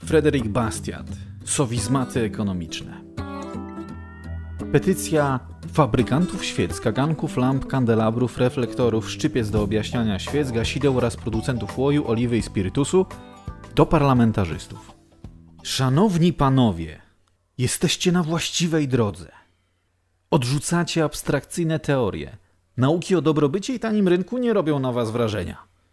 Frédéric Bastiat. Sowizmaty ekonomiczne. Petycja fabrykantów świec, kaganków, lamp, kandelabrów, reflektorów, szczypiec do objaśniania świec, gasideł oraz producentów łoju, oliwy i spirytusu do parlamentarzystów. Szanowni panowie, jesteście na właściwej drodze. Odrzucacie abstrakcyjne teorie. Nauki o dobrobycie i tanim rynku nie robią na was wrażenia.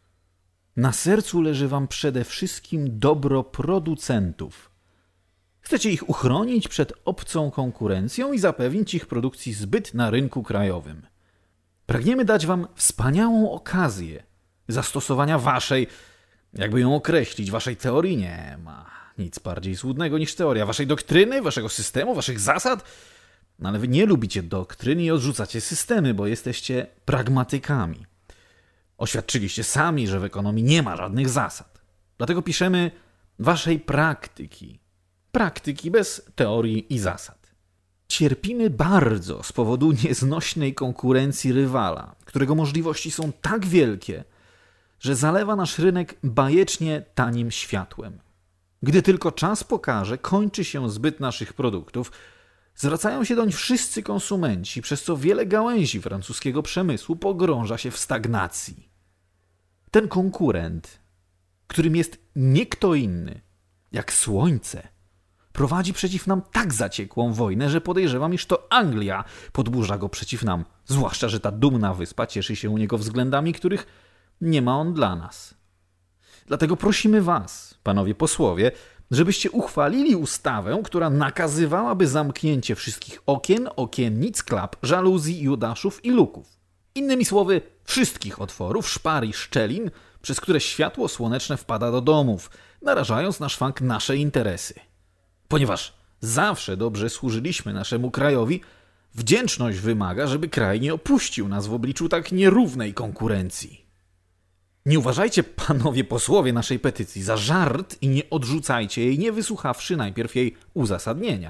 Na sercu leży wam przede wszystkim dobro producentów. Chcecie ich uchronić przed obcą konkurencją i zapewnić ich produkcji zbyt na rynku krajowym. Pragniemy dać wam wspaniałą okazję zastosowania waszej, jakby ją określić, waszej teorii nie ma nic bardziej złudnego niż teoria, waszej doktryny, waszego systemu, waszych zasad. No ale wy nie lubicie doktryny i odrzucacie systemy, bo jesteście pragmatykami. Oświadczyliście sami, że w ekonomii nie ma żadnych zasad. Dlatego piszemy waszej praktyki. Praktyki bez teorii i zasad. Cierpimy bardzo z powodu nieznośnej konkurencji rywala, którego możliwości są tak wielkie, że zalewa nasz rynek bajecznie tanim światłem. Gdy tylko czas pokaże, kończy się zbyt naszych produktów, zwracają się doń wszyscy konsumenci, przez co wiele gałęzi francuskiego przemysłu pogrąża się w stagnacji. Ten konkurent, którym jest nie kto inny, jak słońce, prowadzi przeciw nam tak zaciekłą wojnę, że podejrzewam, iż to Anglia podburza go przeciw nam, zwłaszcza, że ta dumna wyspa cieszy się u niego względami, których nie ma on dla nas. Dlatego prosimy was, panowie posłowie, żebyście uchwalili ustawę, która nakazywałaby zamknięcie wszystkich okien, okiennic, klap, żaluzji, judaszów i luków. Innymi słowy, wszystkich otworów, szpar i szczelin, przez które światło słoneczne wpada do domów, narażając na szwank nasze interesy. Ponieważ zawsze dobrze służyliśmy naszemu krajowi, wdzięczność wymaga, żeby kraj nie opuścił nas w obliczu tak nierównej konkurencji. Nie uważajcie, panowie posłowie, naszej petycji za żart i nie odrzucajcie jej, nie wysłuchawszy najpierw jej uzasadnienia.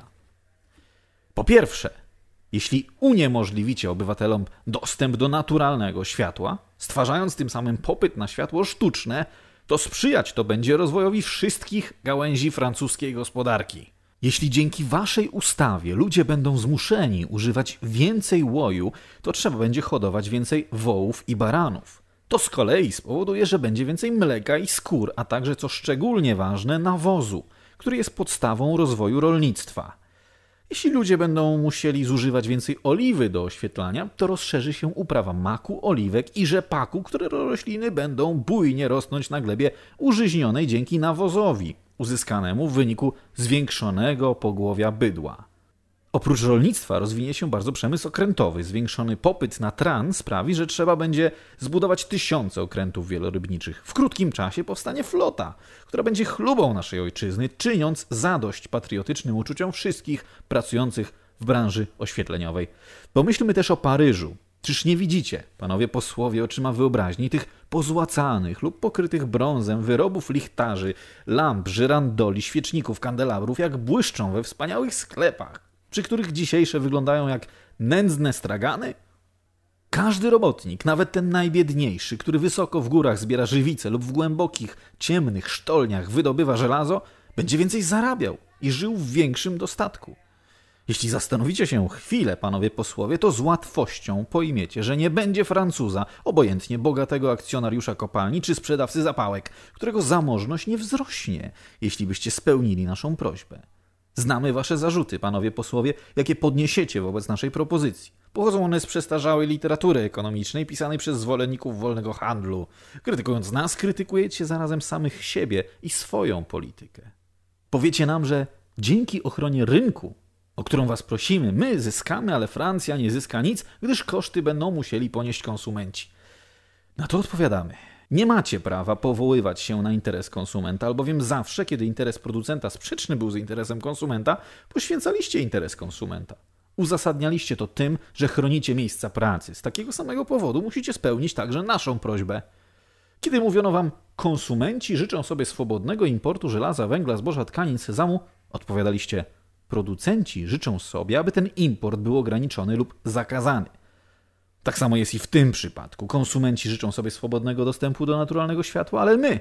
Po pierwsze, jeśli uniemożliwicie obywatelom dostęp do naturalnego światła, stwarzając tym samym popyt na światło sztuczne, to sprzyjać to będzie rozwojowi wszystkich gałęzi francuskiej gospodarki. Jeśli dzięki waszej ustawie ludzie będą zmuszeni używać więcej łoju, to trzeba będzie hodować więcej wołów i baranów. To z kolei spowoduje, że będzie więcej mleka i skór, a także, co szczególnie ważne, nawozu, który jest podstawą rozwoju rolnictwa. Jeśli ludzie będą musieli zużywać więcej oliwy do oświetlania, to rozszerzy się uprawa maku, oliwek i rzepaku, które rośliny będą bujnie rosnąć na glebie użyźnionej dzięki nawozowi, uzyskanemu w wyniku zwiększonego pogłowia bydła. Oprócz rolnictwa rozwinie się bardzo przemysł okrętowy. Zwiększony popyt na tran sprawi, że trzeba będzie zbudować tysiące okrętów wielorybniczych. W krótkim czasie powstanie flota, która będzie chlubą naszej ojczyzny, czyniąc zadość patriotycznym uczuciom wszystkich pracujących w branży oświetleniowej. Pomyślmy też o Paryżu. Czyż nie widzicie, panowie posłowie, oczyma wyobraźni tych pozłacanych lub pokrytych brązem wyrobów lichtarzy, lamp, żyrandoli, świeczników, kandelabrów, jak błyszczą we wspaniałych sklepach, przy których dzisiejsze wyglądają jak nędzne stragany? Każdy robotnik, nawet ten najbiedniejszy, który wysoko w górach zbiera żywice lub w głębokich, ciemnych sztolniach wydobywa żelazo, będzie więcej zarabiał i żył w większym dostatku. Jeśli zastanowicie się chwilę, panowie posłowie, to z łatwością pojmiecie, że nie będzie Francuza, obojętnie bogatego akcjonariusza kopalni czy sprzedawcy zapałek, którego zamożność nie wzrośnie, jeśli byście spełnili naszą prośbę. Znamy wasze zarzuty, panowie posłowie, jakie podniesiecie wobec naszej propozycji. Pochodzą one z przestarzałej literatury ekonomicznej pisanej przez zwolenników wolnego handlu. Krytykując nas, krytykujecie zarazem samych siebie i swoją politykę. Powiecie nam, że dzięki ochronie rynku, o którą was prosimy, my zyskamy, ale Francja nie zyska nic, gdyż koszty będą musieli ponieść konsumenci. Na to odpowiadamy. Nie macie prawa powoływać się na interes konsumenta, albowiem zawsze, kiedy interes producenta sprzeczny był z interesem konsumenta, poświęcaliście interes konsumenta. Uzasadnialiście to tym, że chronicie miejsca pracy. Z takiego samego powodu musicie spełnić także naszą prośbę. Kiedy mówiono wam, konsumenci życzą sobie swobodnego importu żelaza, węgla, zboża, tkanin, sezamu, odpowiadaliście, producenci życzą sobie, aby ten import był ograniczony lub zakazany. Tak samo jest i w tym przypadku. Konsumenci życzą sobie swobodnego dostępu do naturalnego światła, ale my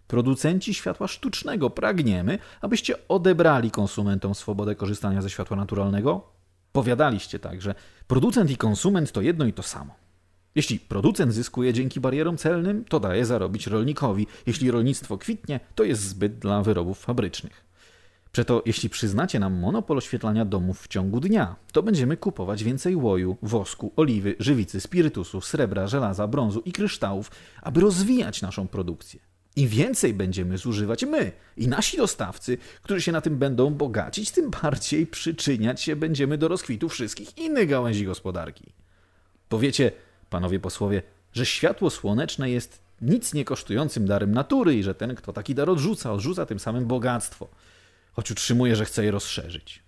Producenci światła sztucznego pragniemy, abyście odebrali konsumentom swobodę korzystania ze światła naturalnego? Powiadaliście tak, że producent i konsument to jedno i to samo. Jeśli producent zyskuje dzięki barierom celnym, to daje zarobić rolnikowi. Jeśli rolnictwo kwitnie, to jest zbyt dla wyrobów fabrycznych. Przeto jeśli przyznacie nam monopol oświetlania domów w ciągu dnia, to będziemy kupować więcej łoju, wosku, oliwy, żywicy, spirytusu, srebra, żelaza, brązu i kryształów, aby rozwijać naszą produkcję. Im więcej będziemy zużywać my i nasi dostawcy, którzy się na tym będą bogacić, tym bardziej przyczyniać się będziemy do rozkwitu wszystkich innych gałęzi gospodarki. Powiecie, panowie posłowie, że światło słoneczne jest nic nie kosztującym darem natury i że ten, kto taki dar odrzuca tym samym bogactwo, choć utrzymuje, że chce je rozszerzyć.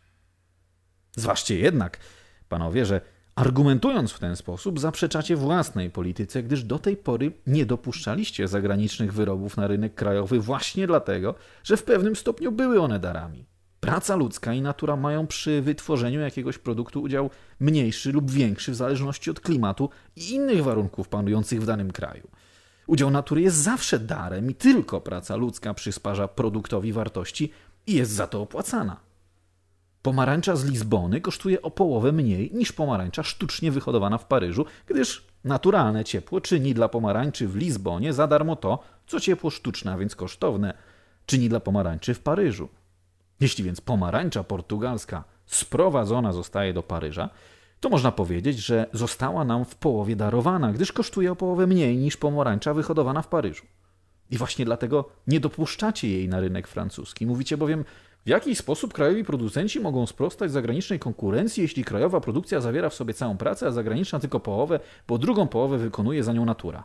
Zważcie jednak, panowie, że argumentując w ten sposób zaprzeczacie własnej polityce, gdyż do tej pory nie dopuszczaliście zagranicznych wyrobów na rynek krajowy właśnie dlatego, że w pewnym stopniu były one darami. Praca ludzka i natura mają przy wytworzeniu jakiegoś produktu udział mniejszy lub większy w zależności od klimatu i innych warunków panujących w danym kraju. Udział natury jest zawsze darem i tylko praca ludzka przysparza produktowi wartości i jest za to opłacana. Pomarańcza z Lizbony kosztuje o połowę mniej niż pomarańcza sztucznie wyhodowana w Paryżu, gdyż naturalne ciepło czyni dla pomarańczy w Lizbonie za darmo to, co ciepło sztuczne, a więc kosztowne, czyni dla pomarańczy w Paryżu. Jeśli więc pomarańcza portugalska sprowadzona zostaje do Paryża, to można powiedzieć, że została nam w połowie darowana, gdyż kosztuje o połowę mniej niż pomarańcza wyhodowana w Paryżu. I właśnie dlatego nie dopuszczacie jej na rynek francuski. Mówicie bowiem, w jaki sposób krajowi producenci mogą sprostać zagranicznej konkurencji, jeśli krajowa produkcja zawiera w sobie całą pracę, a zagraniczna tylko połowę, bo drugą połowę wykonuje za nią natura.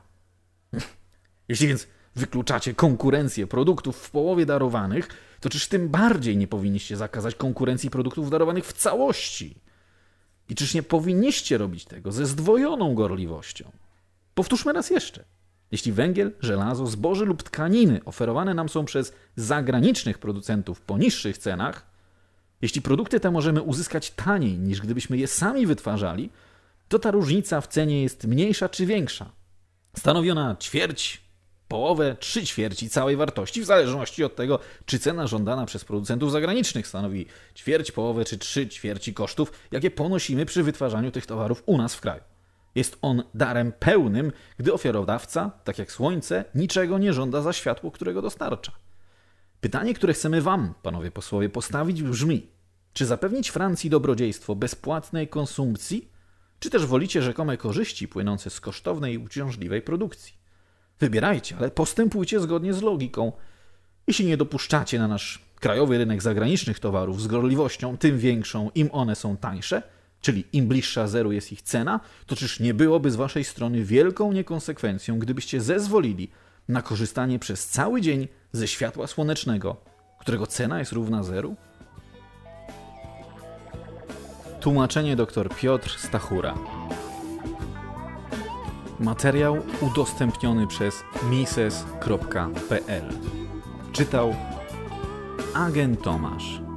Jeśli więc wykluczacie konkurencję produktów w połowie darowanych, to czyż tym bardziej nie powinniście zakazać konkurencji produktów darowanych w całości? I czyż nie powinniście robić tego ze zdwojoną gorliwością? Powtórzmy raz jeszcze. Jeśli węgiel, żelazo, zboże lub tkaniny oferowane nam są przez zagranicznych producentów po niższych cenach, jeśli produkty te możemy uzyskać taniej niż gdybyśmy je sami wytwarzali, to ta różnica w cenie jest mniejsza czy większa. Stanowi ona ćwierć, połowę, 3/4 całej wartości, w zależności od tego, czy cena żądana przez producentów zagranicznych stanowi ćwierć, połowę czy 3/4 kosztów, jakie ponosimy przy wytwarzaniu tych towarów u nas w kraju. Jest on darem pełnym, gdy ofiarodawca, tak jak słońce, niczego nie żąda za światło, którego dostarcza. Pytanie, które chcemy wam, panowie posłowie, postawić brzmi: czy zapewnić Francji dobrodziejstwo bezpłatnej konsumpcji, czy też wolicie rzekome korzyści płynące z kosztownej i uciążliwej produkcji? Wybierajcie, ale postępujcie zgodnie z logiką. Jeśli nie dopuszczacie na nasz krajowy rynek zagranicznych towarów z gorliwością tym większą, im one są tańsze, czyli im bliższa zeru jest ich cena, to czyż nie byłoby z waszej strony wielką niekonsekwencją, gdybyście zezwolili na korzystanie przez cały dzień ze światła słonecznego, którego cena jest równa zeru? Tłumaczenie dr Piotr Stachura. Materiał udostępniony przez mises.pl. Czytał Agent Tomasz.